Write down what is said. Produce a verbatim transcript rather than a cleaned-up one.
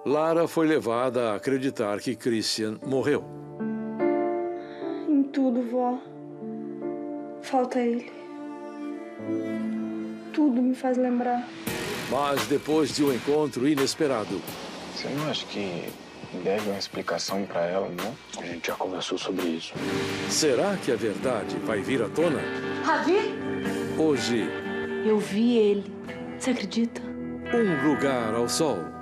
Lara foi levada a acreditar que Christian morreu. Em tudo, vó. Falta ele. Tudo me faz lembrar. Mas depois de um encontro inesperado... Você não acha que deve uma explicação pra ela, não? A gente já conversou sobre isso. Será que a verdade vai vir à tona? Ravi? Hoje... Eu vi ele. Você acredita? Um Lugar ao Sol.